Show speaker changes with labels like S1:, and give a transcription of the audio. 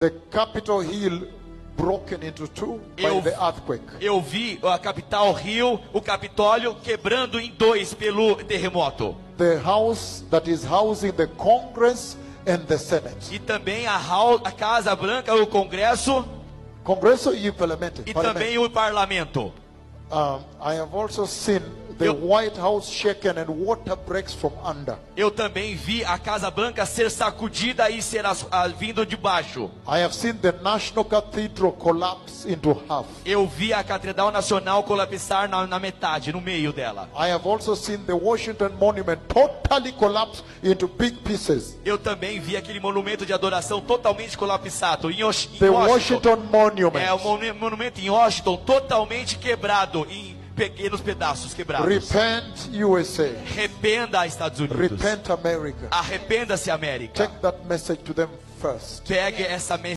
S1: the Capitol Hill broken into two by the earthquake.
S2: Eu vi a capital Rio, o Capitólio, quebrando em dois pelo terremoto.
S1: The house that is housing the Congress and the Senate.
S2: E também a Casa Branca, o Congresso,
S1: Congresso e Parlamento.
S2: e também o Parlamento.
S1: I have also seen the White House shaken and water breaks from under.
S2: Eu também vi a Casa Branca ser sacudida e ser vindo de baixo.
S1: I have seen the National Cathedral collapse into half.
S2: Eu vi a Catedral Nacional colapsar na metade, no meio dela.
S1: I have also seen the Washington Monument totally collapse into big pieces.
S2: Eu também vi aquele monumento de adoração totalmente colapsado em
S1: The
S2: Washington.
S1: Washington Monument.
S2: É, o monumento em Washington totalmente quebrado em pequenos pedaços quebrados.
S1: Repent, USA.
S2: Arrependa, Estados Unidos.
S1: Repent, America.
S2: Arrependa-se, América.
S1: Take that message to them first.
S2: Pegue essa mensagem